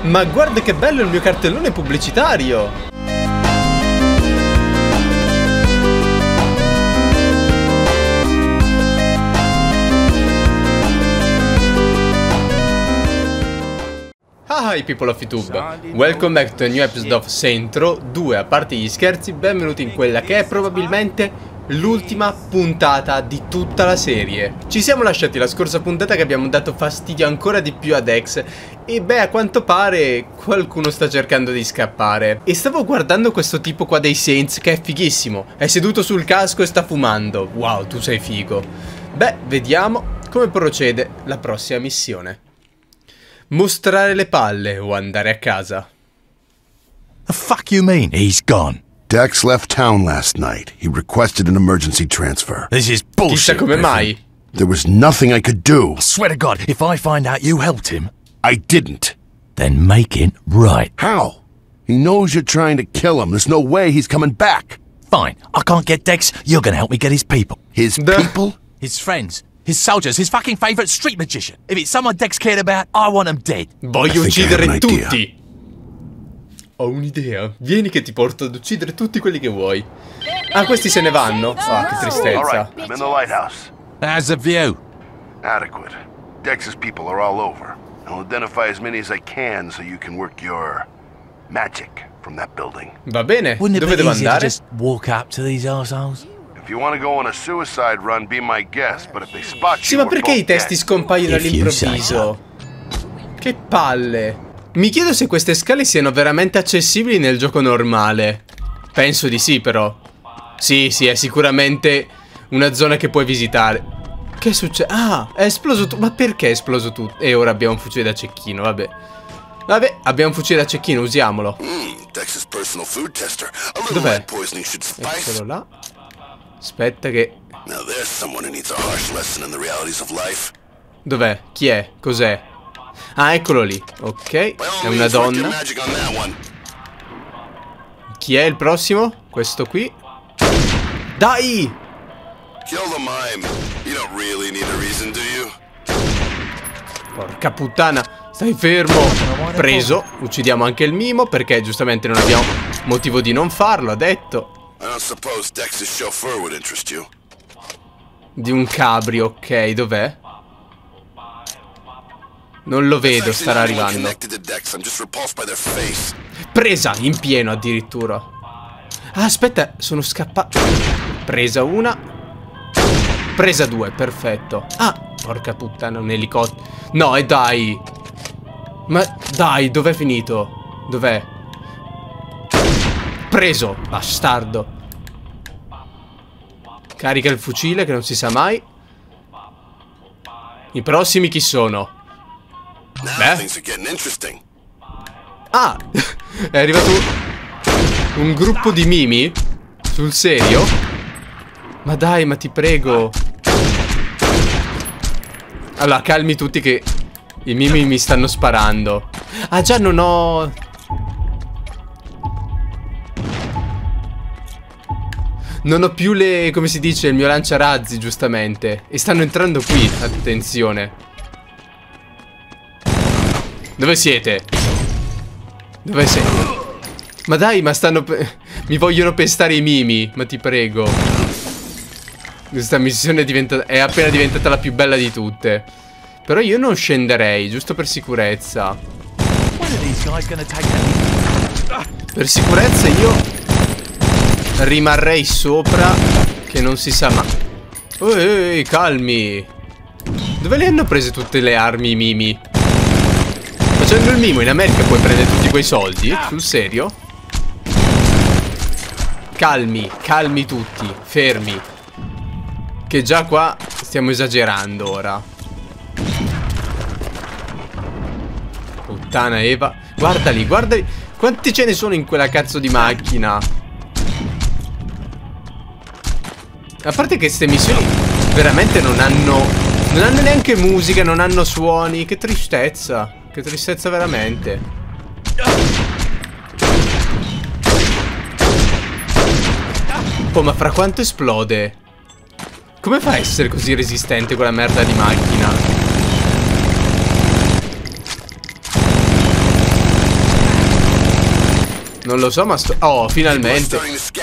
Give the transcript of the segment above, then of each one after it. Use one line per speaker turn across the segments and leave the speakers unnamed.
Ma guarda che bello il mio cartellone pubblicitario! Hi people of YouTube, welcome back to a new episode of Saints 2. A parte gli scherzi, benvenuti in quella che è probabilmente l'ultima puntata di tutta la serie. Ci siamo lasciati la scorsa puntata che abbiamo dato fastidio ancora di più ad Dex. E beh, a quanto pare qualcuno sta cercando di scappare. E stavo guardando questo tipo qua dei Saints che è fighissimo. È seduto sul casco e sta fumando. Wow, tu sei figo. Beh, vediamo come procede la prossima missione. Mostrare le palle o andare a casa.
The fuck you mean, he's gone?
Dex left town last night. He requested an emergency transfer.
This is bullshit.
Chissà come mai.
There was nothing I could do.
I swear to God, if I find out you helped him...
I didn't.
Then make it right.
How? He knows you're trying to kill him. There's no way he's coming back.
Fine, I can't get Dex, you're gonna help me get his people.
His people?
His friends. His soldiers, his fucking favorite street magician. If it's someone Dex cared about, I want him dead.
Voglio uccidere tutti. Ho un'idea. Vieni che ti porto ad uccidere tutti quelli che vuoi. Ah, questi se ne vanno. Ah, che tristezza.
I'm in the lighthouse.
How's the view?
Adequate. Dex's people are all over. I'll identify as many as I can so you can work your magic from that building.
Va bene.
Wouldn't it
Dove
be
devo
easier to
andare?
just walk up to these assholes?
If you want to go on a suicide run, be my guest. But if they spot you,
Sì, ma
we're
perché i
both
testi
dead.
scompaiono
If you say
all'improvviso? Che palle. Mi chiedo se queste scale siano veramente accessibili nel gioco normale. Penso di sì, però. Sì, è sicuramente una zona che puoi visitare. Che succede? Ah, è esploso tutto. Ma perché è esploso tutto? E ora abbiamo un fucile da cecchino, vabbè. Vabbè, abbiamo un fucile da cecchino, usiamolo.
Dex's personal food tester. A little
Dov'è?
lead poisoning should spice.
Eccolo là. Aspetta che...
Now there's someone who needs a harsh lesson in the realities of life.
Dov'è? Chi è? Cos'è? Ah, eccolo lì. Ok, è una donna. Chi è il prossimo? Questo qui. Dai!
Kill the mime. You don't really need a reason, do you?
Porca puttana. Stai fermo. Preso. Uccidiamo anche il mimo perché giustamente non abbiamo motivo di non farlo, ha detto.
I don't suppose Dex's chauffeur would interest you.
Di un cabrio, ok, dov'è? Non lo vedo, starà arrivando. Presa, in pieno addirittura. Ah, aspetta, sono scappato. Presa una. Presa due, perfetto. Ah, porca puttana, un elicottero. No, e dai. Ma dai, dov'è finito? Dov'è? Preso, bastardo. Carica il fucile che non si sa mai. I prossimi chi sono? Beh. Ah, è arrivato un gruppo di mimi? Sul serio? Ma dai, ma ti prego. Allora, calmi tutti che i mimi mi stanno sparando. Ah già, non ho... Non ho più le... come si dice, il mio lanciarazzi, giustamente. E stanno entrando qui, attenzione. Dove siete? Dove sei? Ma dai, ma stanno... mi vogliono pestare i mimi. Ma ti prego. Questa missione è appena diventata la più bella di tutte. Però io non scenderei, giusto per sicurezza. Per sicurezza io rimarrei sopra, che non si sa mai. Ehi, calmi. Dove le hanno prese tutte le armi i mimi? Facendo il mimo in America puoi prendere tutti quei soldi? Sul serio? Calmi, calmi tutti, fermi. Che già qua stiamo esagerando ora. Puttana Eva. Guardali, guardali. Quanti ce ne sono in quella cazzo di macchina? A parte che queste missioni veramente non hanno neanche musica, non hanno suoni. Che tristezza. Che tristezza veramente. Oh, ma fra quanto esplode? Come fa a essere così resistente quella merda di macchina? Non lo so, ma oh, finalmente.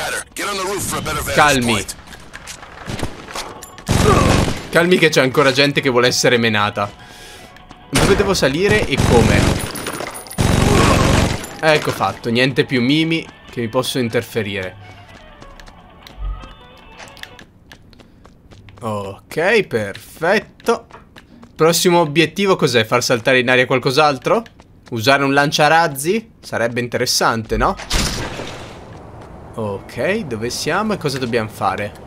Calmi. Calmi che c'è ancora gente che vuole essere menata. Dove devo salire e come? Ecco fatto, niente più mimi che mi possono interferire. Ok, perfetto. Prossimo obiettivo cos'è? Far saltare in aria qualcos'altro? Usare un lanciarazzi? Sarebbe interessante, no? Ok, dove siamo e cosa dobbiamo fare?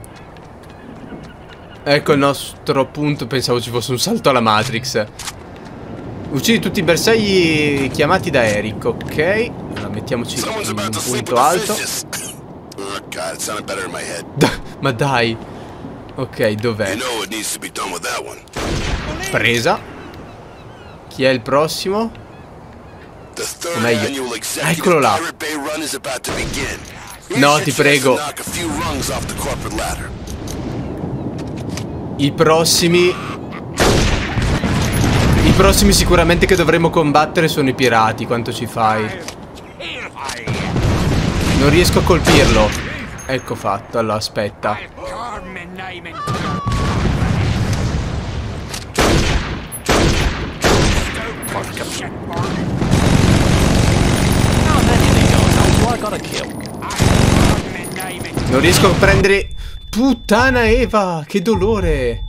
Ecco il nostro punto, pensavo ci fosse un salto alla Matrix. Uccidi tutti i bersagli chiamati da Eric, ok. Allora mettiamoci in un punto alto. Ma dai. Ok, dov'è? Presa. Chi è il prossimo? O meglio, eccolo là. No, ti prego. I prossimi sicuramente che dovremo combattere sono i pirati. Quanto ci fai? Non riesco a colpirlo. Ecco fatto. Allora aspetta. Non riesco a prendere. Puttana Eva, che dolore.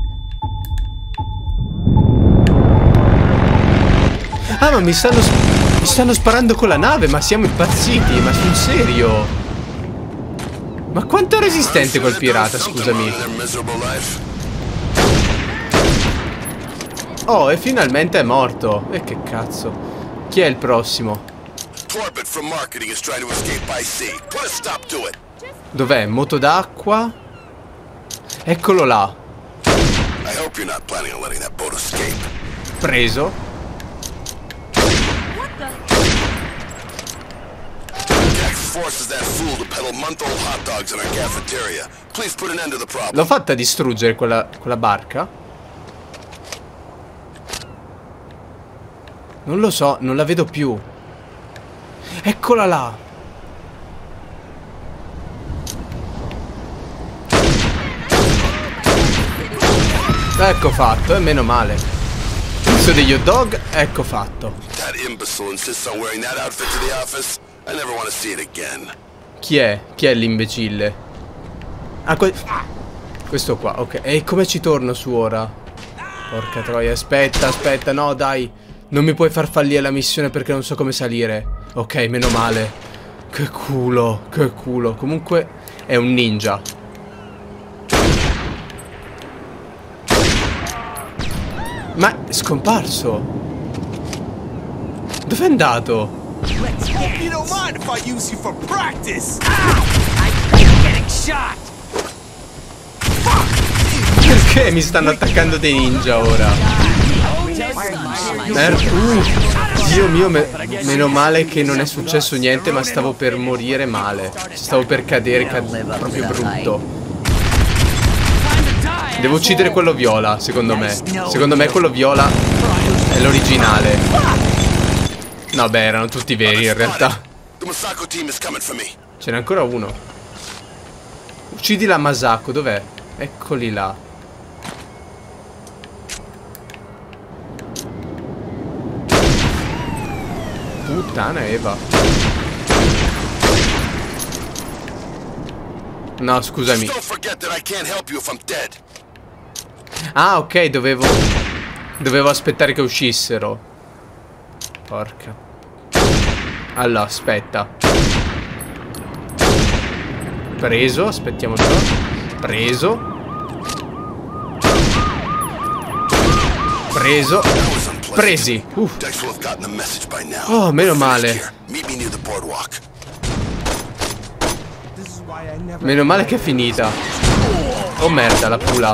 Ah, ma mi stanno sparando con la nave. Ma siamo impazziti. Ma sul serio? Ma quanto è resistente quel pirata, scusami. Oh, e finalmente è morto. E che cazzo. Chi è il prossimo? Dov'è? Moto d'acqua? Eccolo là. Preso. L'ho fatta distruggere quella barca? Non lo so, non la vedo più. Eccola là. Ecco fatto, e meno male. Pizzo degli hot dog, ecco fatto. Chi è? Chi è l'imbecille? Ah, questo qua, ok. E come ci torno su ora? Porca troia, aspetta, aspetta, no dai. Non mi puoi far fallire la missione perché non so come salire. Ok, meno male. Che culo, che culo. Comunque è un ninja. Ma è scomparso. Dov'è andato? Perché mi stanno attaccando dei ninja ora? Dio mio, meno male che non è successo niente, ma stavo per morire male. Stavo per cadere, proprio brutto. Devo uccidere quello viola, secondo me. Secondo me quello viola è l'originale. No, beh, erano tutti veri in realtà. Ce n'è ancora uno. Uccidi la Masako, dov'è? Eccoli là. Puttana Eva. No, scusami. Ah, ok, dovevo aspettare che uscissero. Porca. Allora, aspetta. Preso, aspettiamo un po'. Preso. Preso. Presi. Oh, meno male. Meno male che è finita. Oh merda, la pula.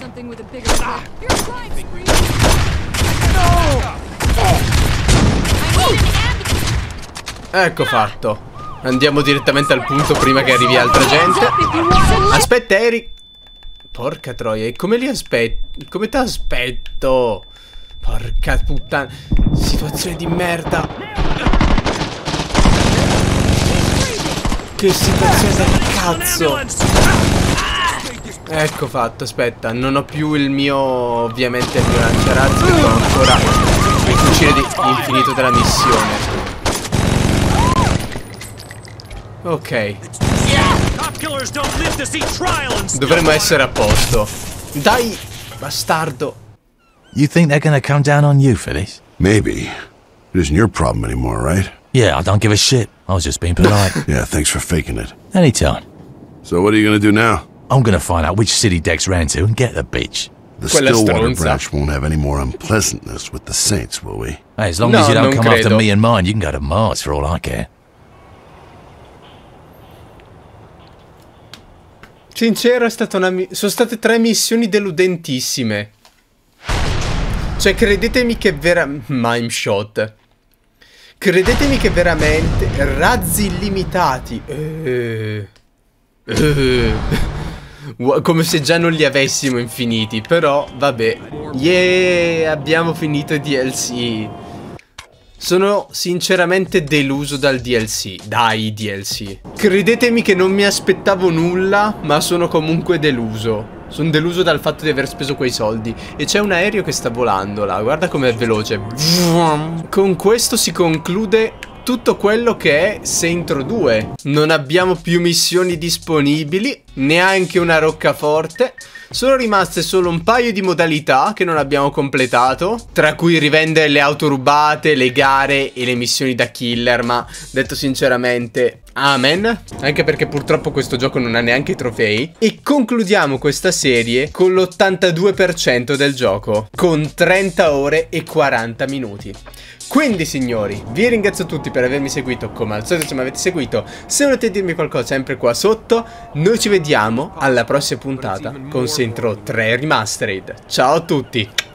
Ecco fatto. Andiamo direttamente al punto prima che arrivi altra gente. Aspetta, Eric. Porca troia, e come li aspetto? Come ti aspetto? Porca puttana. Situazione di merda. Che situazione del cazzo. Ecco fatto, aspetta, non ho più il mio, ovviamente il mio lanciarazzi, perché ho ancora il fucile di infinito della missione. Ok. Dovremmo essere a posto. Dai, bastardo.
You think they're gonna come down on you for this?
Maybe. It isn't your problem anymore, right?
Yeah, I don't give a shit. I was just being polite.
Yeah, thanks for faking it.
Anytime.
So what are you gonna do now?
I'm gonna find out which city Dex ran to and get the bitch.
The
Quella
Stillwater
stronza.
branch won't have any more unpleasantness with the Saints, will we?
Hey, as long
No,
as you don't
non
come after
credo.
me and mine, you can go to Mars for all I care.
Sincero, è stata sono state 3 missioni deludentissime. Cioè, credetemi che Mime shot. Credetemi che veramente razzi illimitati. Come se già non li avessimo infiniti. Però, vabbè. Yeah, abbiamo finito i DLC. Sono sinceramente deluso dal DLC. Dai DLC. Credetemi che non mi aspettavo nulla, ma sono comunque deluso. Sono deluso dal fatto di aver speso quei soldi. E c'è un aereo che sta volando là. Guarda com'è veloce. Con questo si conclude tutto quello che è Saints 2. Non abbiamo più missioni disponibili, neanche una roccaforte. Sono rimaste solo un paio di modalità che non abbiamo completato, tra cui rivendere le auto rubate, le gare e le missioni da killer. Ma detto sinceramente, amen. Anche perché purtroppo questo gioco non ha neanche i trofei. E concludiamo questa serie con l'82% del gioco, con 30 ore e 40 minuti. Quindi signori, vi ringrazio tutti per avermi seguito, come al solito se mi avete seguito. Se volete dirmi qualcosa sempre qua sotto. Noi ci vediamo alla prossima puntata con Saints 3 Remastered. Ciao a tutti.